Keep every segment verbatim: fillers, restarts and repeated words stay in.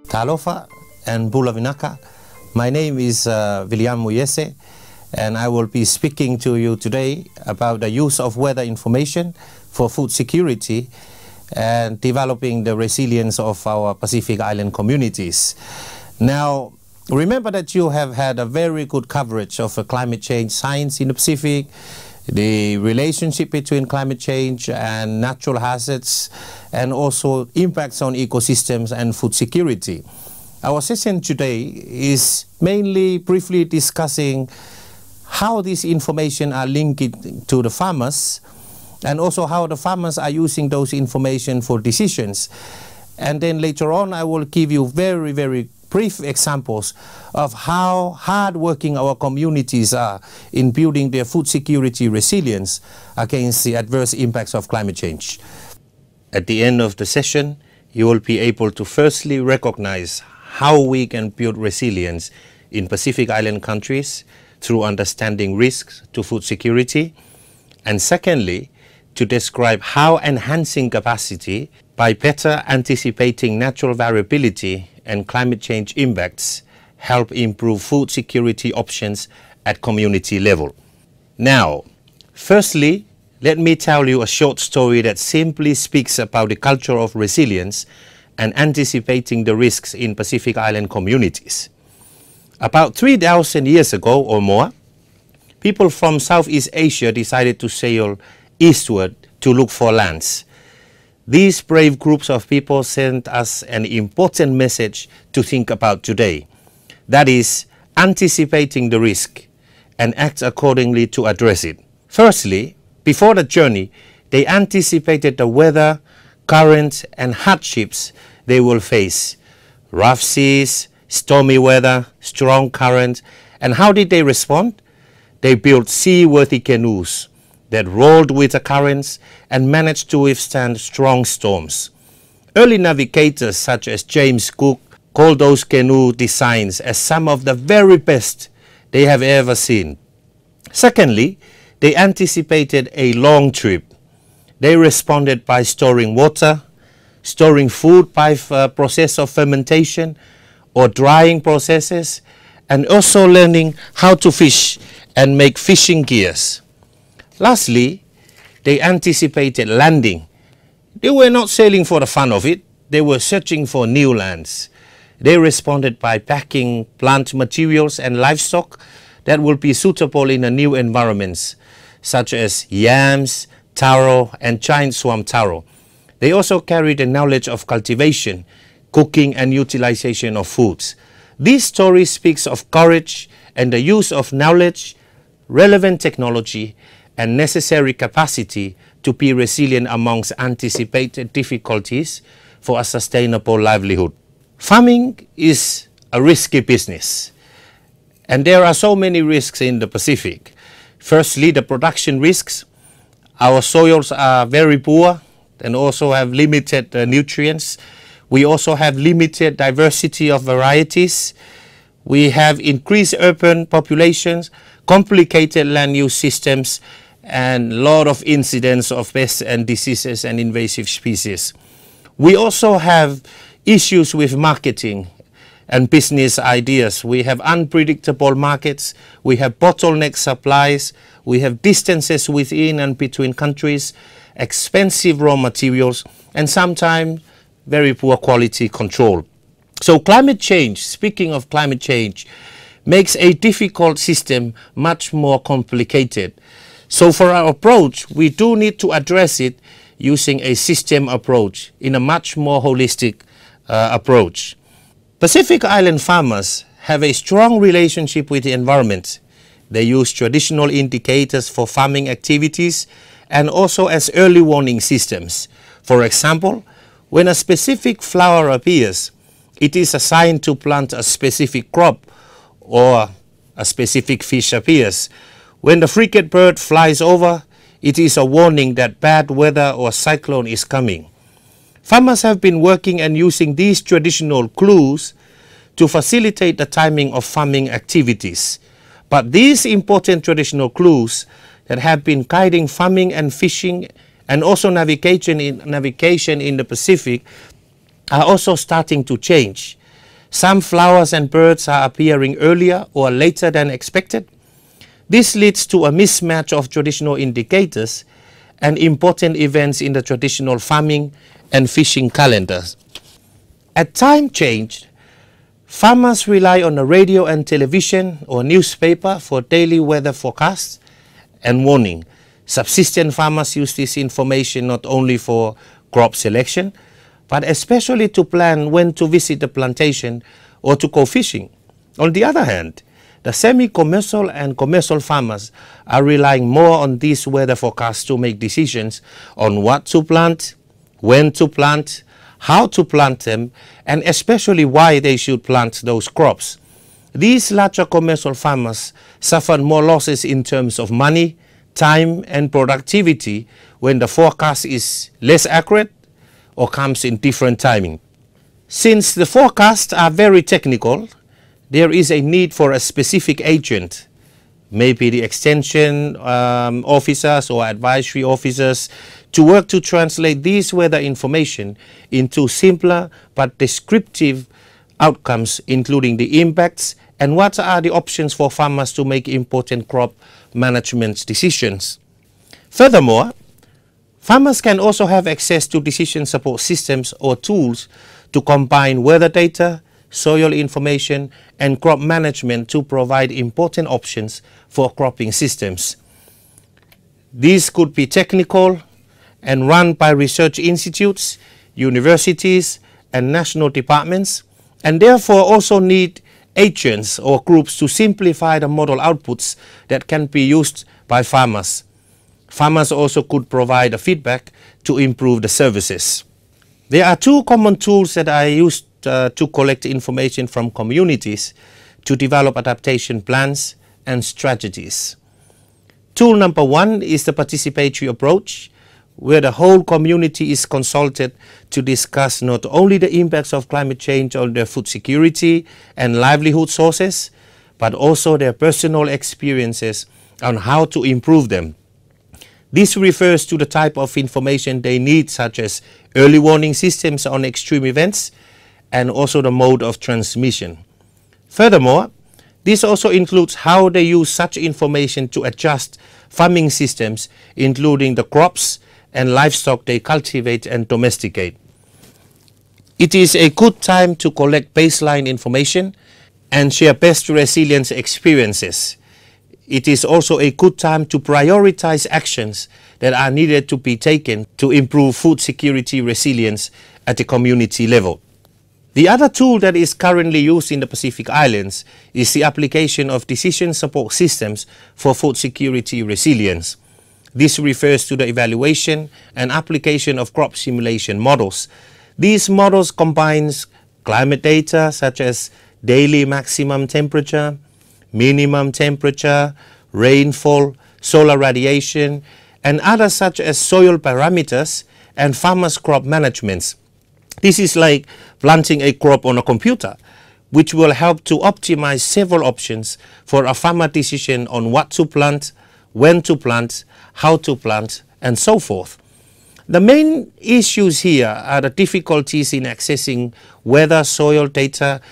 Talofa and Bulavinaka. My name is uh, Viliamu Iese, and I will be speaking to you today about the use of weather information for food security and developing the resilience of our Pacific Island communities. Now, remember that you have had a very good coverage of uh, climate change science in the Pacific, the relationship between climate change and natural hazards, and also impacts on ecosystems and food security. Our session today is mainly briefly discussing how this information are linked to the farmers, and also how the farmers are using those information for decisions. And then later on I will give you very, very brief examples of how hard-working our communities are in building their food security resilience against the adverse impacts of climate change. At the end of the session, you will be able to firstly recognize how we can build resilience in Pacific Island countries through understanding risks to food security, and secondly, to describe how enhancing capacity by better anticipating natural variability and climate change impacts help improve food security options at community level. Now, firstly, let me tell you a short story that simply speaks about the culture of resilience and anticipating the risks in Pacific Island communities. About three thousand years ago or more, people from Southeast Asia decided to sail eastward to look for lands. These brave groups of people sent us an important message to think about today. That is, anticipating the risk and act accordingly to address it. Firstly, before the journey, they anticipated the weather, currents, and hardships they will face. Rough seas, stormy weather, strong currents. And how did they respond? They built seaworthy canoes that rolled with the currents and managed to withstand strong storms. Early navigators such as James Cook called those canoe designs as some of the very best they have ever seen. Secondly, they anticipated a long trip. They responded by storing water, storing food by a process of fermentation or drying processes, and also learning how to fish and make fishing gears. Lastly, they anticipated landing. They were not sailing for the fun of it, they were searching for new lands. They responded by packing plant materials and livestock that will be suitable in the new environments, such as yams, taro, and giant swamp taro. They also carried the knowledge of cultivation, cooking, and utilization of foods. This story speaks of courage and the use of knowledge, relevant technology, and necessary capacity to be resilient amongst anticipated difficulties for a sustainable livelihood. Farming is a risky business, and there are so many risks in the Pacific. Firstly, the production risks. Our soils are very poor and also have limited uh, nutrients. We also have limited diversity of varieties. We have increased urban populations, complicated land use systems, and a lot of incidents of pests and diseases and invasive species. We also have issues with marketing and business ideas. We have unpredictable markets, we have bottleneck supplies, we have distances within and between countries, expensive raw materials, and sometimes very poor quality control. So climate change, speaking of climate change, makes a difficult system much more complicated. So for our approach, we do need to address it using a system approach in a much more holistic uh, approach. Pacific Island farmers have a strong relationship with the environment. They use traditional indicators for farming activities and also as early warning systems. For example, when a specific flower appears, it is a sign to plant a specific crop, or a specific fish appears. When the frigate bird flies over, it is a warning that bad weather or cyclone is coming. Farmers have been working and using these traditional clues to facilitate the timing of farming activities. But these important traditional clues that have been guiding farming and fishing and also navigation in, navigation in the Pacific are also starting to change. Some flowers and birds are appearing earlier or later than expected. This leads to a mismatch of traditional indicators and important events in the traditional farming and fishing calendars. At time change, farmers rely on the radio and television or newspaper for daily weather forecasts and warning. Subsistence farmers use this information not only for crop selection, but especially to plan when to visit the plantation or to go fishing. On the other hand, the semi-commercial and commercial farmers are relying more on these weather forecasts to make decisions on what to plant, when to plant, how to plant them, and especially why they should plant those crops. These larger commercial farmers suffered more losses in terms of money, time, and productivity when the forecast is less accurate or comes in different timing. Since the forecasts are very technical, there is a need for a specific agent, maybe the extension um, officers or advisory officers, to work to translate these weather information into simpler but descriptive outcomes, including the impacts and what are the options for farmers to make important crop management decisions. Furthermore, farmers can also have access to decision support systems or tools to combine weather data, soil information, and crop management to provide important options for cropping systems. These could be technical and run by research institutes, universities, and national departments, and therefore also need agents or groups to simplify the model outputs that can be used by farmers. Farmers also could provide a feedback to improve the services. There are two common tools that I used uh, to collect information from communities to develop adaptation plans and strategies. Tool number one is the participatory approach, where the whole community is consulted to discuss not only the impacts of climate change on their food security and livelihood sources, but also their personal experiences on how to improve them. This refers to the type of information they need, such as early warning systems on extreme events and also the mode of transmission. Furthermore, this also includes how they use such information to adjust farming systems, including the crops and livestock they cultivate and domesticate. It is a good time to collect baseline information and share best resilience experiences. It is also a good time to prioritize actions that are needed to be taken to improve food security resilience at the community level. The other tool that is currently used in the Pacific Islands is the application of decision support systems for food security resilience. This refers to the evaluation and application of crop simulation models. These models combine climate data such as daily maximum temperature, minimum temperature, rainfall, solar radiation, and others such as soil parameters and farmers' crop management. This is like planting a crop on a computer, which will help to optimize several options for a farmer decision on what to plant, when to plant, how to plant, and so forth. The main issues here are the difficulties in accessing weather, soil data,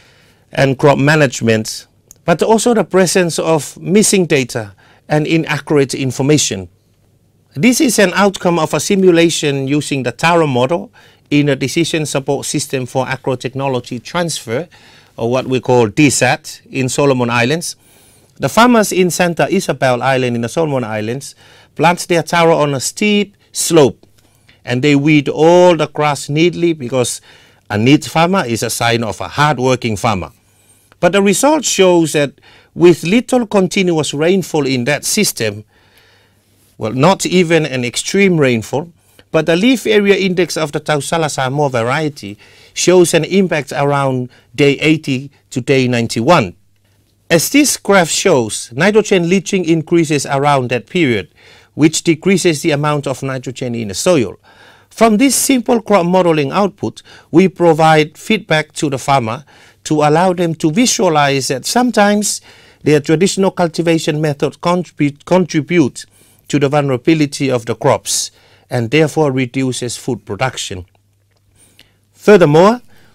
and crop management, but also the presence of missing data and inaccurate information. This is an outcome of a simulation using the Tara model in a decision support system for agrotechnology transfer, or what we call D SAT, in Solomon Islands. The farmers in Santa Isabel Island in the Solomon Islands plant their taro on a steep slope, and they weed all the grass neatly because a neat farmer is a sign of a hard-working farmer. But the result shows that with little continuous rainfall in that system, well, not even an extreme rainfall, but the leaf area index of the Tausala Samoa variety shows an impact around day eighty to day ninety-one. As this graph shows, nitrogen leaching increases around that period, which decreases the amount of nitrogen in the soil. From this simple crop modeling output, we provide feedback to the farmer to allow them to visualize that sometimes their traditional cultivation methods contribute, contribute to the vulnerability of the crops and therefore reduces food production. Furthermore,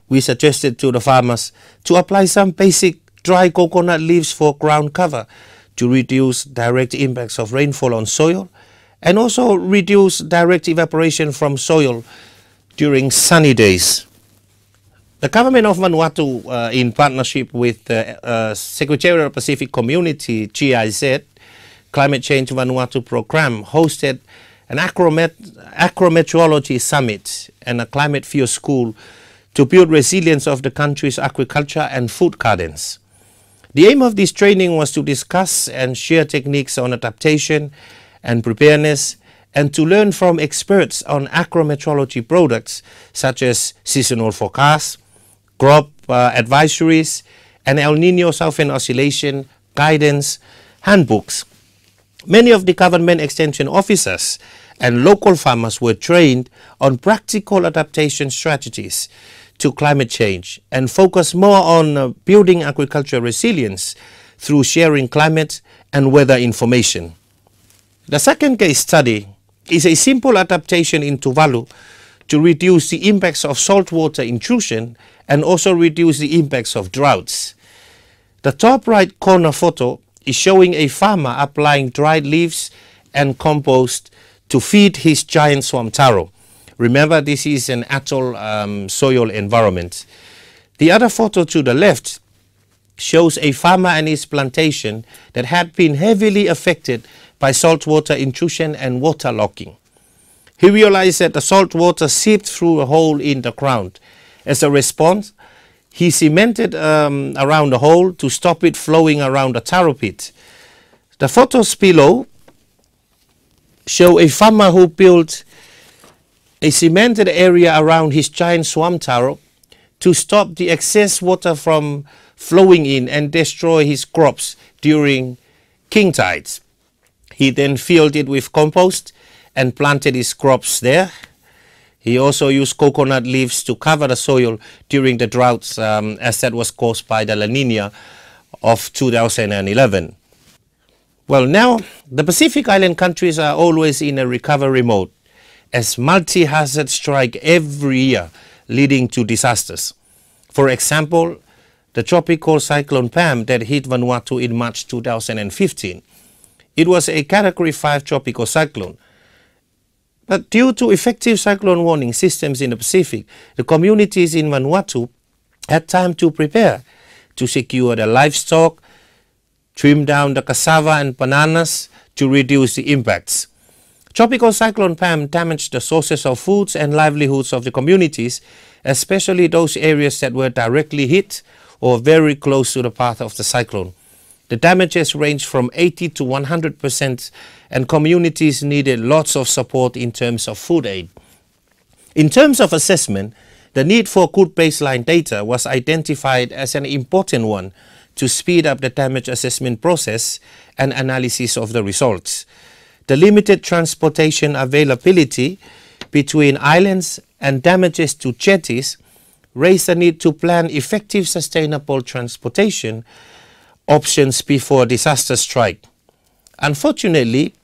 we suggested to the farmers to apply some basic dry coconut leaves for ground cover to reduce direct impacts of rainfall on soil and also reduce direct evaporation from soil during sunny days. The government of Vanuatu, uh, in partnership with the uh, Secretarial Pacific Community, G I Z, Climate Change Vanuatu Program, hosted an acromet acrometeorology summit and a climate field school to build resilience of the country's agriculture and food gardens. The aim of this training was to discuss and share techniques on adaptation and preparedness, and to learn from experts on acrometeorology products such as seasonal forecasts, crop uh, advisories, and El Nino Southern Oscillation guidance handbooks. Many of the government extension officers and local farmers were trained on practical adaptation strategies to climate change and focus more on uh, building agricultural resilience through sharing climate and weather information. The second case study is a simple adaptation in Tuvalu to reduce the impacts of saltwater intrusion and also reduce the impacts of droughts. The top right corner photo is showing a farmer applying dried leaves and compost to feed his giant swamp taro. Remember, this is an atoll um, soil environment. The other photo to the left shows a farmer and his plantation that had been heavily affected by saltwater intrusion and waterlogging. He realized that the salt water seeped through a hole in the ground. As a response, he cemented um, around the hole to stop it flowing around the taro pit. The photos below show a farmer who built a cemented area around his giant swamp taro to stop the excess water from flowing in and destroy his crops during king tides. He then filled it with compost and planted his crops there. He also used coconut leaves to cover the soil during the droughts, um, as that was caused by the La Nina of two thousand eleven. Well, now the Pacific Island countries are always in a recovery mode as multi-hazards strike every year, leading to disasters. For example, the tropical cyclone Pam that hit Vanuatu in March two thousand fifteen. It was a Category five tropical cyclone. But due to effective cyclone warning systems in the Pacific, the communities in Vanuatu had time to prepare to secure the livestock, trim down the cassava and bananas to reduce the impacts. Tropical Cyclone Pam damaged the sources of foods and livelihoods of the communities, especially those areas that were directly hit or very close to the path of the cyclone. The damages ranged from eighty to one hundred percent, and communities needed lots of support in terms of food aid. In terms of assessment, the need for good baseline data was identified as an important one to speed up the damage assessment process and analysis of the results. The limited transportation availability between islands and damages to jetties raised the need to plan effective sustainable transportation options before disaster strike. Unfortunately,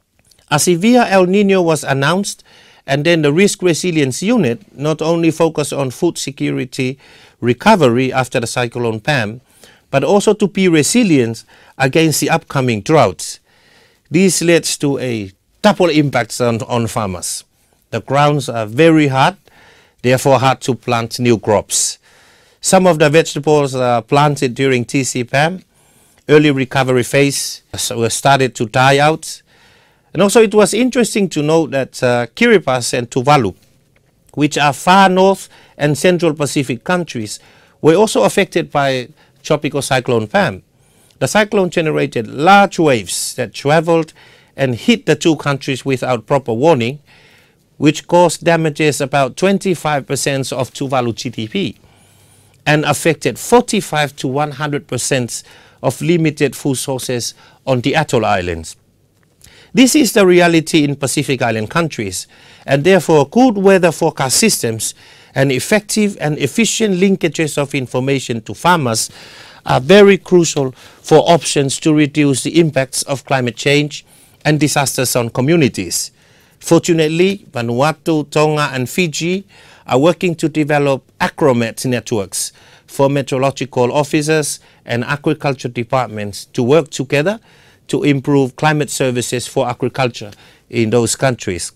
a severe El Nino was announced, and then the Risk Resilience Unit not only focused on food security recovery after the Cyclone Pam, but also to be resilient against the upcoming droughts. This leads to a double impact on, on farmers. The grounds are very hard, therefore hard to plant new crops. Some of the vegetables uh, planted during T C Pam early recovery phase were started to die out. And also it was interesting to note that uh, Kiribati and Tuvalu, which are far north and central Pacific countries, were also affected by Tropical Cyclone Pam. The cyclone generated large waves that traveled and hit the two countries without proper warning, which caused damages about twenty-five percent of Tuvalu G D P and affected forty-five to one hundred percent of limited food sources on the atoll islands. This is the reality in Pacific Island countries, and therefore good weather forecast systems and effective and efficient linkages of information to farmers are very crucial for options to reduce the impacts of climate change and disasters on communities. Fortunately, Vanuatu, Tonga and Fiji are working to develop acromet networks for meteorological officers and agriculture departments to work together to improve climate services for agriculture in those countries.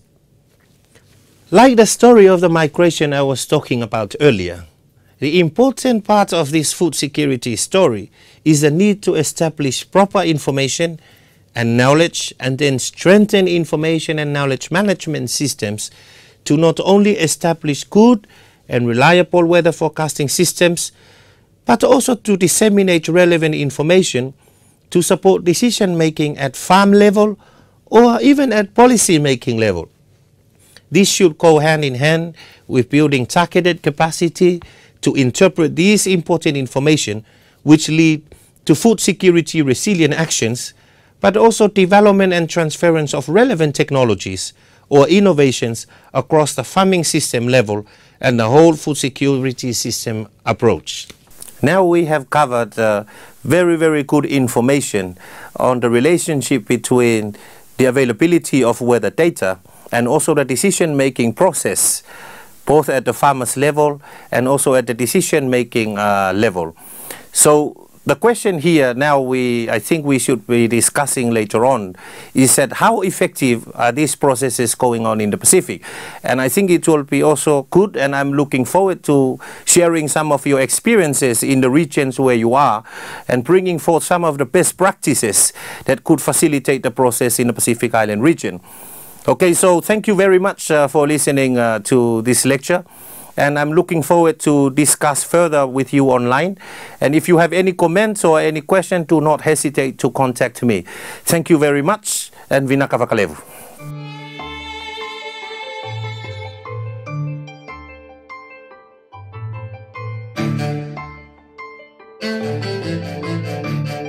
Like the story of the migration I was talking about earlier, the important part of this food security story is the need to establish proper information and knowledge, and then strengthen information and knowledge management systems to not only establish good and reliable weather forecasting systems, but also to disseminate relevant information to support decision making at farm level or even at policy making level. This should go hand in hand with building targeted capacity to interpret this important information, which lead to food security resilient actions, but also development and transference of relevant technologies or innovations across the farming system level and the whole food security system approach. Now we have covered uh, very, very good information on the relationship between the availability of weather data and also the decision-making process, both at the farmers level and also at the decision-making uh, level. So the question here now we, I think we should be discussing later on is that how effective are these processes going on in the Pacific? And I think it will be also good, and I'm looking forward to sharing some of your experiences in the regions where you are and bringing forth some of the best practices that could facilitate the process in the Pacific Island region. Okay, so thank you very much uh, for listening uh, to this lecture. And I'm looking forward to discuss further with you online. And if you have any comments or any question, do not hesitate to contact me. Thank you very much, and Vinaka Vakalevu.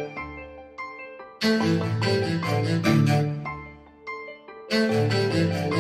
Thank you.